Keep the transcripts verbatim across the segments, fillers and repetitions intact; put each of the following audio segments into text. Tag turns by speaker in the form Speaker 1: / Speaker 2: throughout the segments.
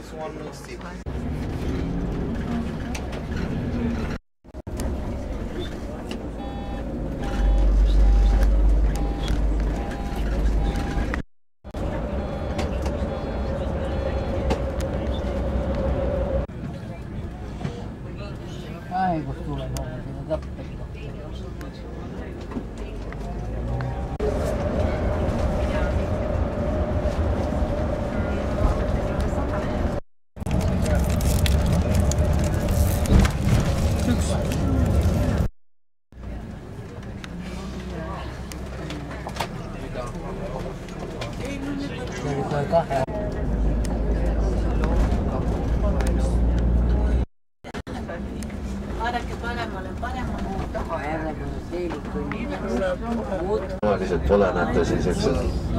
Speaker 1: Ai, kus tuleb oma seda tappelda. Kahe.
Speaker 2: Vaadake paremale, paremale.
Speaker 3: Tavaliselt pole näete siin siuksed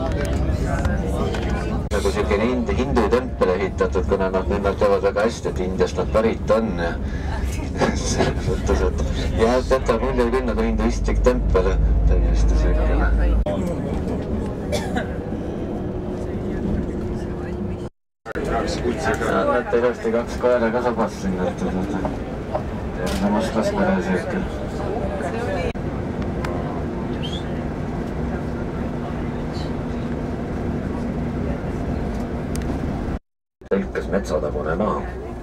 Speaker 3: nagu siukene hindu, hindu tempel ehitatud, kuna nad nimelt teavad väga hästi, et Indiast nad pärit on ja selles mõttes, et ja jätab mulje küll nagu hinduistlik tempel, täiesti siukene. Näete ilusti kaks koera ka sabas siin nähtud. Teeme mustlaspere siuke. Tõlkas metsatabune maa.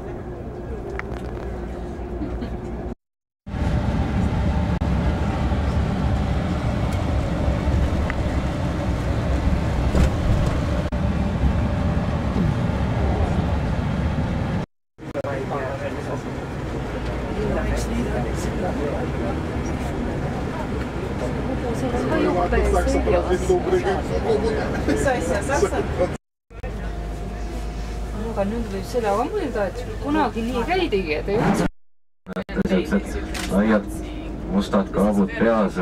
Speaker 4: Aga nüüd võib seda ka mõelda, et kunagi nii käidigi, et ei üldse.
Speaker 3: Sellised laiad mustad kaabud peas.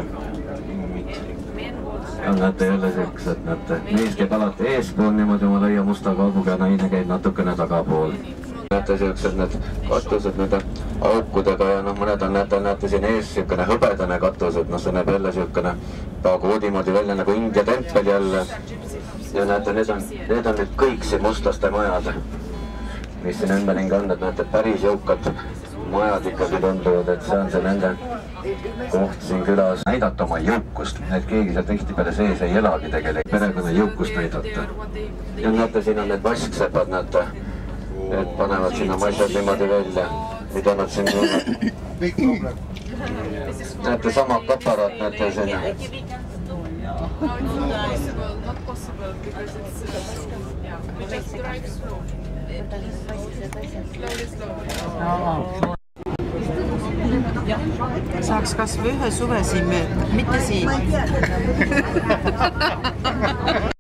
Speaker 3: Ja näete jälle sellised, näete, mees käib alati eespool niimoodi oma laia musta kaabuga ja naine käib natukene tagapool. Näete sellised need katused nende aukudega ja noh, mõned on, näete, näete siin ees siukene hõbedane katused, noh see näeb jälle siukene pagoodi moodi välja nagu India tempel jälle. Ja näete, need on, need on nüüd kõik siin mustlaste majad, mis siin ümberringi on, et näete, päris jõukad majad ikkagi tunduvad, et see on see nende koht siin külas. Näidata oma jõukust, et keegi seal tihtipeale sees ei elagi tegelikult, perekonna jõukust näidata. Ja näete, siin on need vasksepad, näete, et panevad sinna masjad niimoodi välja, mida nad siin tunnevad. Näete, sama kaparaat, näete sinna.
Speaker 2: No, it's not possible, not possible because it's uh, yeah, we just drive slowly. Slowly, slowly.
Speaker 5: Saaks kas või ühe suve siin mööda, mitte siin.